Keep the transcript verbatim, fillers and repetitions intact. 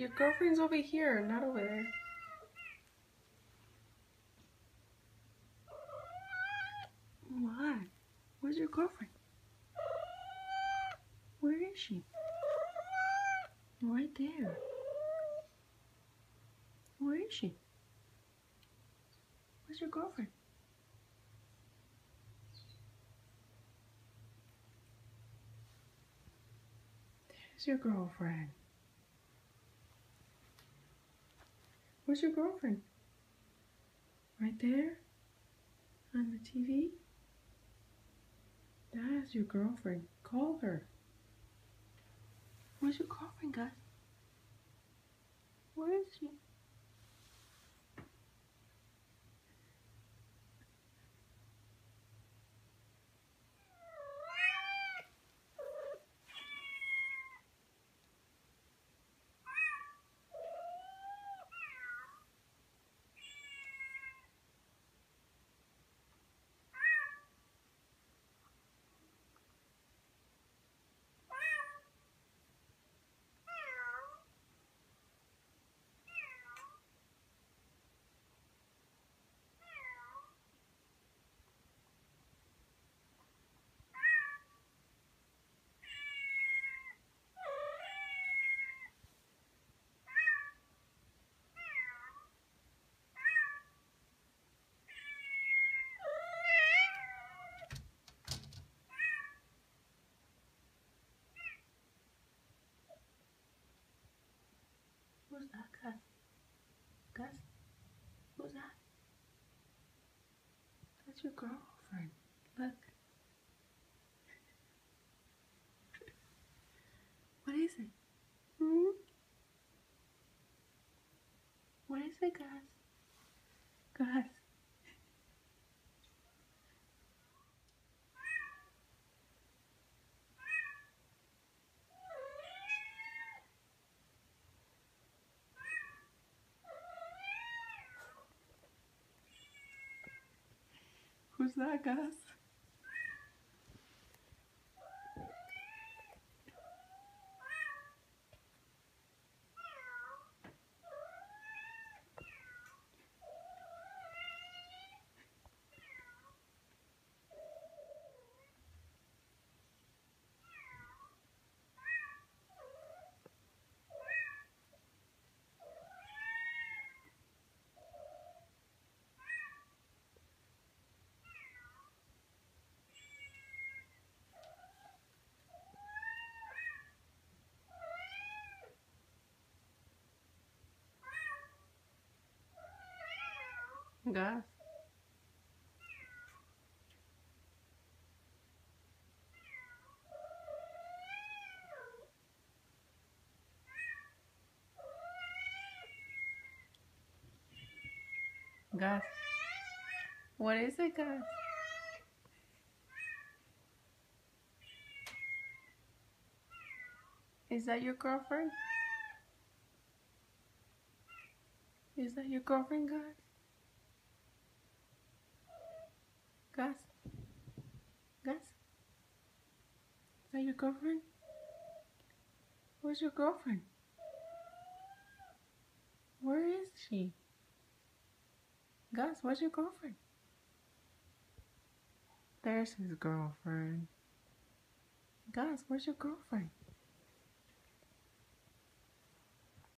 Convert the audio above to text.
Your girlfriend's over here, not over there. What? Where's your girlfriend? Where is she? Right there. Where is she? Where's your girlfriend? There's your girlfriend. Where's your girlfriend? Right there? On the T V? That's your girlfriend. Call her. Where's your girlfriend, guys? Where is she? Who's that, Gus? Gus? Who's that? That's your girlfriend. Look. What is it? Hmm? What is it, Gus? Gus? Who's that, Gus? Gus? Gus? What is it, Gus? Is that your girlfriend? Is that your girlfriend, Gus? Gus? Gus? Is that your girlfriend? Where's your girlfriend? Where is she? Gus, where's your girlfriend? There's his girlfriend. Gus, where's your girlfriend?